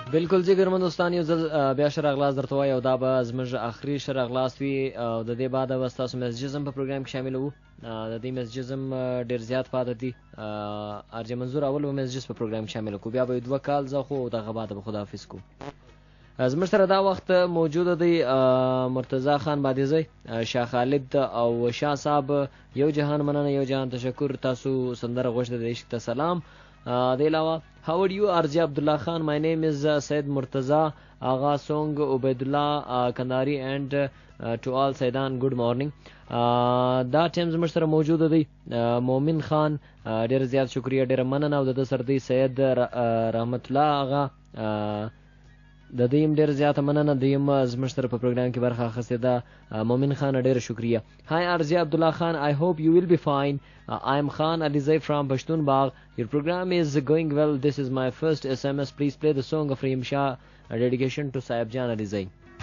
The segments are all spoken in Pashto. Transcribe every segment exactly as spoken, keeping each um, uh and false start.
بالکل جی ګرمه دوستان، یو ځل بیا ښه راغلاست درته وایو. دا به زموږ آخري ښه راغلاست وي او د دې بعده به ستاسو میسجز هم په پروګرام کې شامل وو. د دې میسجز هم ډېر زیات پاتې دي. ارجې منظور اول به میسجز په پروګرام کې شامل کړو، بیا به یې دوه کال زه خو دغه بعده به خداحافظ کړو. زموږ سره دا وخت موجوده دی مرتضی خان بادیزی، شاه خالد او شاه صاحب. یو جهان مننه، یو جهان تشکر. تاسو سندره غوښته د عشق ته سلام. د علاوه how are you Arji Abdullah Khan, my name is uh, Syed Murtaza Agha Song Ubaidullah uh, Kandari and uh, to all Saidan good morning. دا ټیم زموږ سره موجوده دی مومن خان، ډېر زیات شکریه، ډېره مننه. او د ده سره دی سید رحمت الله آغا، د دوی هم ډېر زیاته مننه، دوی هم زموږ سره په پروګرام کې برخه اخیستې ده. مومن خان ډېره شکریه. Hi Arji Abdullah Khan, I hope you will be fine. uh, I am Khan Alizai from Pashtun Bagh. Your program is going well. This is my first S M S. Please play the song of Reem Shah, a dedication to Saib Jan Alizai.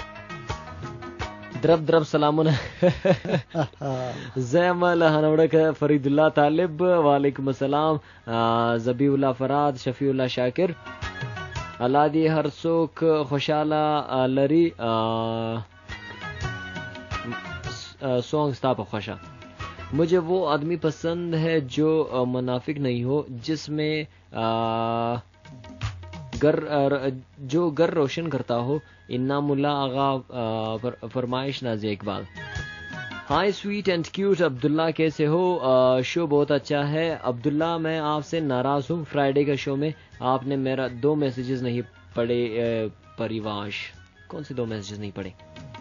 درب درب سلامونه. زم له هنوړک فرید الله طالب، وعلیکم السلام. زبی الله فراد، شفیع الله شاکر. الله دی هر څوک خوشاله لري. سونگ ستا په خوشا. مجھے وہ آدمی پسند ہے جو منافق نہیں ہو، جس میں گر جو گر روشن کرتا ہو. انعام اللہ آغا فرمائش نازیہ اقبال. ہائی سویٹ اینڈ کیوٹ عبداللہ، کیسے ہو؟ شو بہت اچھا ہے عبداللہ. میں آپ سے ناراض ہوں، فرائیڈے کا شو میں آپ نے میرا دو میسیجز نہیں پڑھے. پریواش کون سے دو میسیجز نہیں پڑھے؟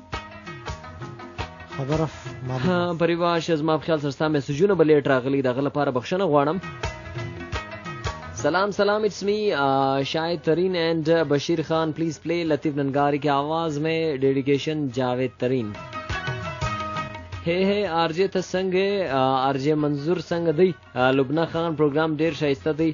ها پریواش زما په خیال سره ستا میسجونه به لیټ راغلي، دغه لپاره بخښنه غواړم. سلام سلام، اٹس می شاہد ترین اینڈ بشیر خان. پلیز پلے لطیف ننگاری کی آواز میں ڈیڈیکیشن جاوید ترین. ہے ہے آر جے ته څنګه؟ آر جے منظور څنګه دی؟ لبنہ خان پروګرام ډیر ښایسته دی.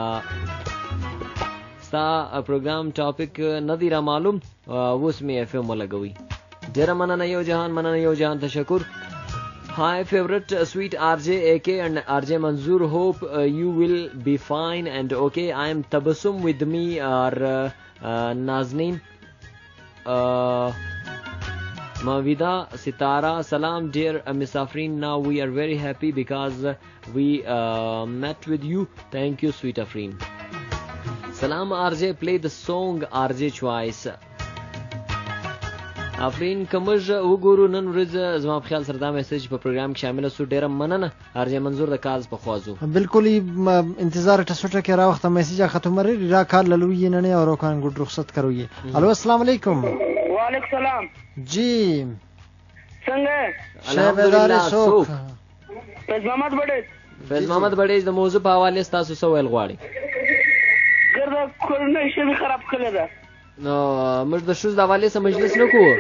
ستا پروګرام ټاپک نه دی را معلوم، اوس مې اف ام ولګوي. ډیره مننه، یو جهان مننه، یو جهان تشکر. Hi favorite uh, sweet R J A K and R J Manzoor, hope uh, you will be fine and okay. I am Tabassum, with me are uh, uh, Nazneen, uh, Mavida, Sitara. Salam dear uh, Misafreen. Now we are very happy because uh, we uh, met with you. Thank you sweet Afreen. Salam R J, play the song R J choice. افرین کمج وګورو نن ورځ زما په خیال سره دا میسج په پروګرام کې شامل سو. ډیره مننه ارجه منظور د کالز په خوازو. بالکل انتظار ټسوټه کې را وخت میسج ختم لري را کال لوی نه نه اور کان ګډ رخصت کروي. الو السلام علیکم. وعلیکم السلام جی څنګه؟ شهبدار سوک. فیض محمد بډې فیض محمد بډې د موضوع په حواله تاسو څه ویل غواړئ؟ ګرځه کورنۍ شي خراب کړل ده. نو موږ د شوز د حوالې سره مجلس نه کوو.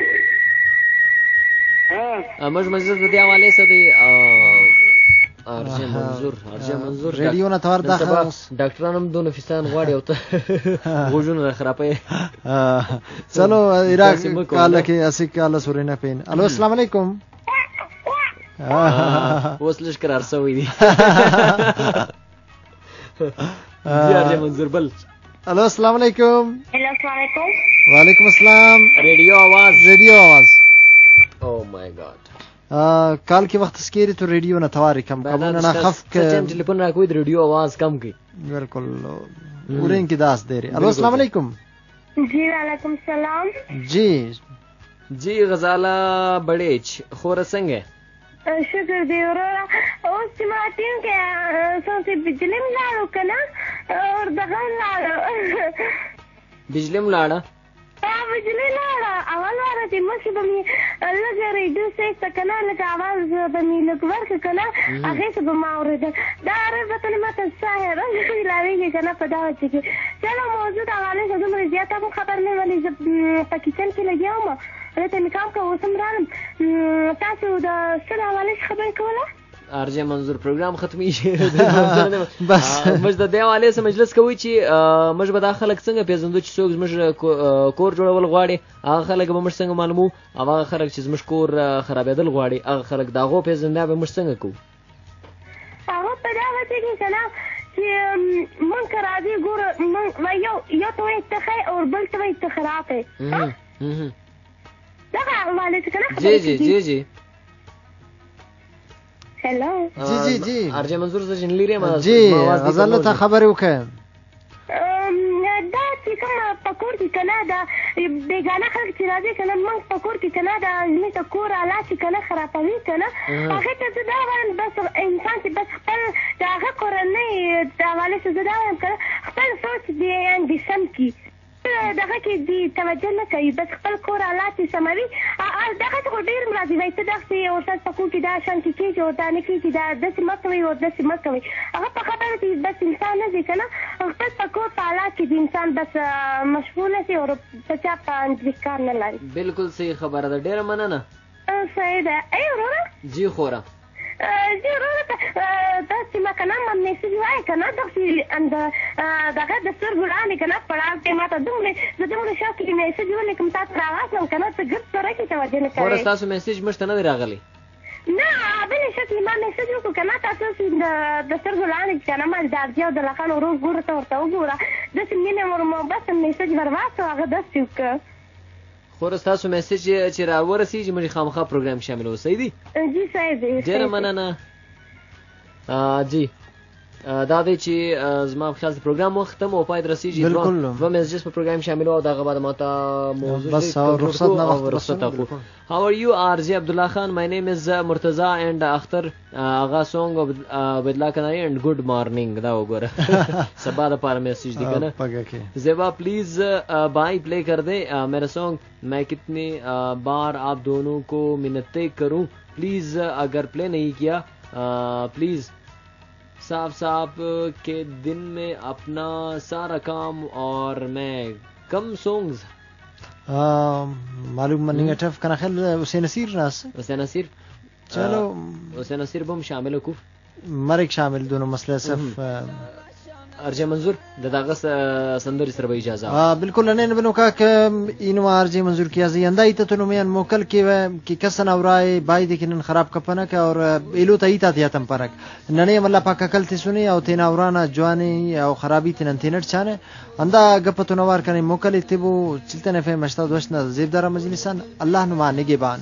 موږ مجلس د دې حوالې سره دی ارجه منظور ارجه منظور ریډیو نه تور داخل ډاکټران هم دونه فیسان غواړي او ته غوژونه خرابې. چلو عراق کال کې اسی کال سورې نه پین. الو السلام علیکم. اوس لږ قرار شوی دی. جی ارجه منظور بل. الو السلام علیکم. ہیلو السلام علیکم. وعلیکم السلام. ریڈیو آواز ریڈیو آواز. او مای گاڈ. کال کی وقت سکیری تو ریڈیو نہ تواری کم کم نہ خف کے ٹیلیفون نہ کوئی ریڈیو آواز کم کی. بالکل اورین کی داس دے رہی. الو السلام علیکم. جی وعلیکم السلام. جی جی غزالہ بڑیچ خور سنگه. شکر دی ورورا. اوس چې ما ټیم کې څو بجلی ملاړو کنه اور دغه لاړو. بجلی ملاړه؟ ها بجلی لاړه. اول واره چې مخکې به مې لږ ریډیو سیټ ته کنه لږ اواز به مې لږ ورکړه کنه هغې څه به ما اورېدل. دا ربطن ماته څه حیران میلاویږي کنه په دغه څه کې. چلو موضوع د حوالې څه دومره زیاته هم خبر نه ولې زه په کچن کې لګیا وم هلته مې کام کوه اوس هم رالم. تاسو د څه د حوالې څه خبرې کوله؟ ارجه منظور پروګرام ختمیږي. بس موږ د دې حوالې سره مجلس کوي چې موږ به دا خلک څنګه پیژندو چې څوک زموږ کور جوړول غواړي، هغه خلک به موږ څنګه معلومو، او هغه خلک چې زموږ کور خرابېدل غواړي هغه خلک د هغو پیژندنه به موږ څنګه کوو؟ هغه په دا وجه کې که نه چې چې مونږ که راځي ګوره مونږ یو یو ته وایي ته ښه او بل ته وایي ته خراب یې دغه حواله چې که نه جی جی جی جی هلو جی جی جی ارجه منظور زه جنلیر یم جی غزل ته خبرې وکړه دا چې کومه په کور کې که نه دا بېګانه خلک چې راځي که نه مونږ په کور کې که نه دا زموږ ته کور اله چې که نه خرابوي که نه هغې ته زه دا وایم بس انسان چې بس خپل د هغه کورنۍ د حوالې څخه زه دا وایم که نه خپل سوچ دې د سم کړي دغه کې دې توجه نه کوي بس خپل کور حالات یې سموي دغه ته خو ډېر راځي وایي ته دغسې ورته په کور کې دا شانتې کېږي او دا نه کېږي دا داسې مه کوئ او داسې مه کوئ هغه په خبره کې بس انسان نه ځي که نه خپل په کور په حالات کې د انسان بس مشغوله شي او په چا په اندېښ کار نه لري بالکل صحیح خبره ده ډېره مننه صحیح ده ای وروره جی خوره جی وروره داسې ما که نه ما میسج وایي که نه داسې دغه د سترګو وړاندې که نه پړاو کې ما ته دومره زه دومره شوق کې میسج ولیکم تا ته راواچوم که نه ته ګرد سره کې توجه نه کوې خوره ستاسو میسج موږ ته نه دی راغلی نه بلې شکلې ما میسج وکړو که نه تاسو د سترګو وړاندې که نه ما د ارجې او د لخان ورور ګوره ته ورته وګوره داسې مینې ور محبت میسج ور واستو هغه داسې وکړه خور ستاسو میسج چې را ورسېږي موږ خامخا پروګرام شاملوو صحیح دی جی صحیح دی ډېره مننه جی دا دی چې زما په خیال د پروګرام وخت هم او پای ته رسېږي دوه میسجز په پروګرام شاملوو او د هغه بعد ما ته موضوع بس رخصت نه وخت رخصت اخلو How are you R J Abdullah Khan? My name is uh, Murtaza and Akhtar uh, Agha song of uh, Bedla Kanari and good morning دا وګوره سبا د پاره میسج دی کنه زیبا پلیز بھائی پلے کر دے میرا سانگ میں کتنی بار آپ دونوں کو منتیں کروں پلیز اگر پلے نہیں کیا پلیز صاف صاف کے دن میں اپنا سارا کام اور میں کم سونگز معلوم مننگ اٹھف کنا خیل حسین نصیر ناس حسین نصیر چلو حسین نصیر بم شامل کو مرک شامل دونوں مسئلہ صف ارجه منظور د دغه سندري سره به اجازه اه بالکل نه بنو کا که اینو ارجه منظور کیا زینده ایت تو میان موکل کی کی کسن اورای باید کینن خراب کپنه که اور ایلو تایتا تیاتم پرک ننه مله پاک کلتی سنی او تینا اورانا جوانی او خرابی تنن تینر چانه اندا گپتو نوار کنی موکل تبو چلتنه فهم اشتا دوشنا زیب دار مجلسان الله نما نگهبان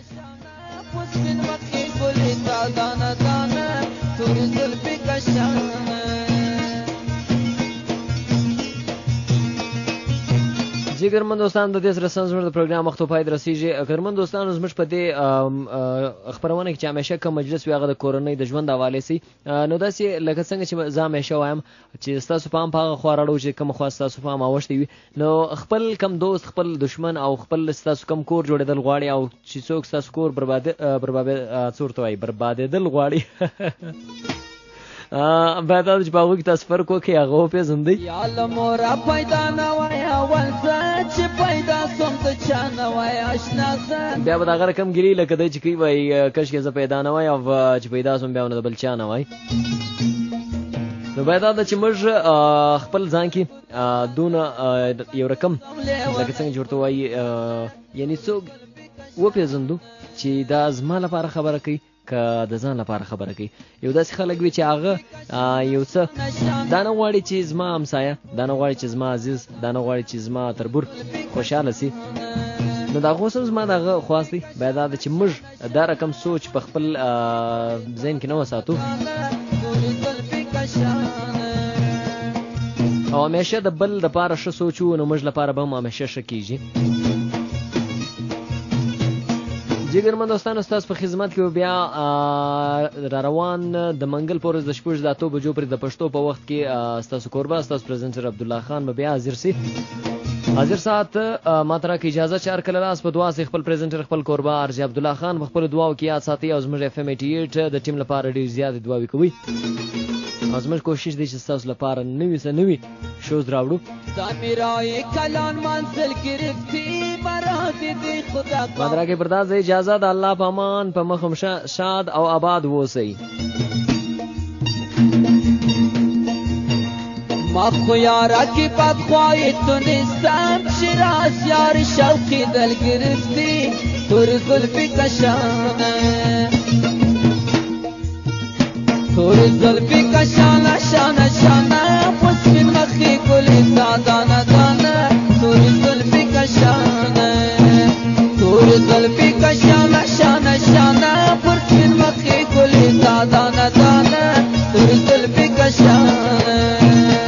جی ګرمن دوستان د دې سره سنځور د پروګرام وخت په پای رسیږي ګرمن دوستان زموږ په دې خبرونه کې چې همیشه کوم مجلس وي هغه د کورنۍ د ژوند حواله سي نو داسې لکه څنګه چې زه همیشه وایم چې تاسو پام په هغه خوا راړو چې کوم خوا تاسو پام اوښتي وي نو خپل کم دوست خپل دشمن او خپل تاسو کم کور جوړېدل غواړي او چې څوک تاسو کور برباد برباد څورته وي بربادېدل غواړي باید چې په هغه کې تاسو فرق وکړئ هغه وپېژنئ یا الله مورا پیدا نه وای اول چې پیدا سوم ته چا نه وای اشنا زه بیا به دغه رقم ګیري لکه دی چې کوي وایي کشکې زه پیدا نه وای او چې پیدا سوم بیا نو د بل چا نه وای نو باید دا چې موږ خپل ځان کې دونه یو رقم لکه څنګه چې ورته وایي یعنې څوک وپېژندو چې دا زما لپاره خبره کوي که د ځان لپاره خبره کوي یو داسې خلک وي چې هغه یو څه دا نه غواړي چې زما همسایه دا نه غواړي چې زما عزیز دا نه غواړي چې زما تربور خوشحاله سي نو دا خو هم زما دغه خواست دی باید دا چې موږ دا رقم سوچ په خپل ذهن کې نه وساتو او همیشه د بل لپاره ښه سوچو نو موږ لپاره به هم همیشه ښه کېږي جګرمن دوستانو ستاسو په خدمت کې بیا را روان د منګل پورز د شپږ د اتو بجو پر د پښتو په وخت کې ستاسو کوربه ستاسو پریزنټر عبدالله خان به بیا حاضر سي حاضر سات ما ترا کې اجازه چار کله لاس په دعا سي خپل پریزنټر خپل کوربه ارجی عبدالله خان په خپل دعاو کې یاد ساتي او زموږ اف ام اثمانیه د ټیم لپاره ډیر زیات دعاوي کوي او زموږ کوشش دی چې تاسو لپاره نوې څه نوې شوز راوړو زمیرای کلان منزل گرفتی برات دی خدا ما درا کې پرداز اجازه د الله په امان په مخم شاد او آباد ووسی ما خو یارا کی بد خواهی تو نیستم شیراز یار شوقی دل گرفتی تور زلفی کشانه تور زلفی کشانه شانه شانه دانه دانه تورې زلفې کشانه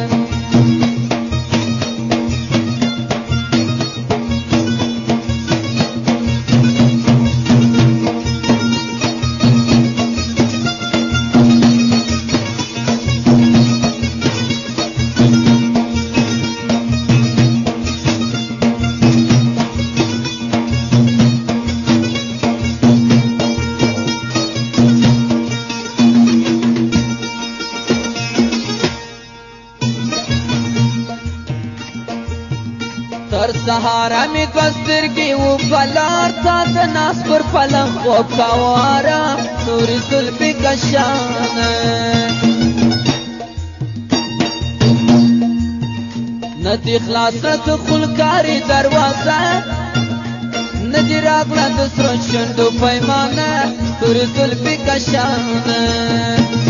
سهارا می کسترگی و پلار تا دناس پر پلم خوب کوارا نوری زلفی کشانه ندی خلاصت خلکاری دروازه ندی راگلا دسرون شندو پیمانه نوری زلفی کشانه